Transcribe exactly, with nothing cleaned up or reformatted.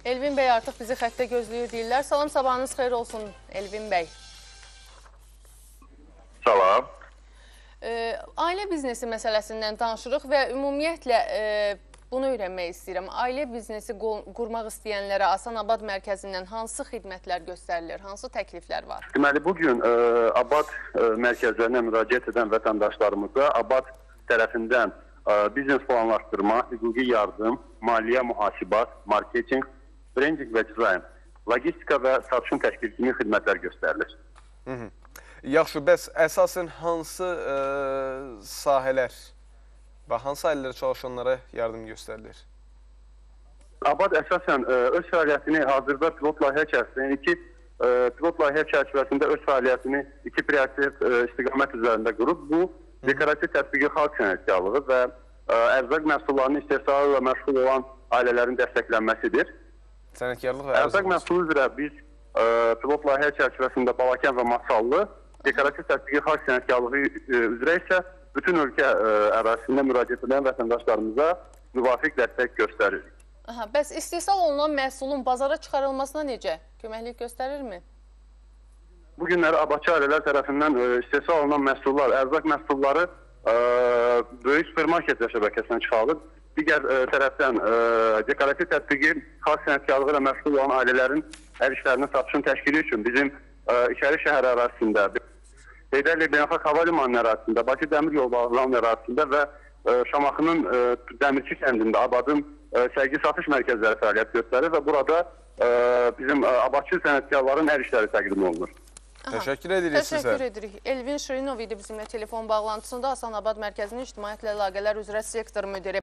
Elvin bəy artıq bizi xəttə gözləyir deyirlər. Salam, sabahınız xeyir olsun Elvin bəy. Salam. E, ailə biznesi məsələsindən danışırıq və ümumiyyətlə e, bunu öyrənmək istəyirəm. Ailə biznesi qurmaq istəyənlərə Asanabad mərkəzindən hansı xidmətlər göstərilir, hansı təkliflər var? Deməli, bugün e, Abad e, mərkəzlərinə müraciət edən vətəndaşlarımıza Abad tərəfindən e, biznes planlaşdırma, hüquqi yardım, maliyyə mühasibat, marketinq, brendinq və dizayn, logistika və satışın təşkil kimi xidmətlər göstərilir. Hı -hı. Yaxşı, bəs əsasən hansı ə, sahələr və hansı ailələrə çalışanlara yardım göstərilir? Abad əsasən ə, öz fəaliyyətini hazırda pilot layihə çərçivəsində iki ə, pilot layihə çərçivəsində öz fəaliyyətini iki prioritet ə, istiqamət üzərində qurub. Bu, dekorativ tətbiqi xalq sənətkarlığı və ə, ərzaq məhsullarının istehsalı ilə məşğul olan ailələrin dəstəklənməsidir. Sənətkarlıq və ərzaq məhsulu üzrə biz ə, pilot layihə çərçivəsində Balakən və Masallı, dekorativ tətbiqi xalq sənətkarlığı üzrə isə bütün ölkə ə, ərazisində müraciət edən vətəndaşlarımıza müvafiq dəstək göstəririk. Aha, bəs istehsal olunan məhsulun bazara çıxarılmasına necə? Köməklik göstərirmi? Bu günləri Abadçı ailələr tərəfindən ə, istehsal olunan məhsullar, ərzaq məhsulları ə, böyük supermarket şəbəkəsindən çıxarılır. Digər ə, tərəfdən ə, dekorativ tətbiqi xalq sənətkarlığı ilə məşğul olan ailələrin əl işlərinin satışını təşkili üçün bizim ə, İçəri şəhər ərazisində, Heydərli Beynəlxalq Hava Limanı ərazisində, Bakı Dəmir Yolu Bağlı ərazisində və ə, Şamaxının ə, Dəmirçi kəndində Abadın ə, sərgi satış mərkəzləri fəaliyyət göstərir və burada ə, bizim ə, Abadçı sənətkarların əl işləri təqdim olunur. Aha, təşəkkür edirik sizə. Təşəkkür edirik. Elvin Şirinov idi bizimlə telefon bağlantısında Asanabad mərkəzinin ictimaiyyətlə əlaqələr üzrə sektor müdiri.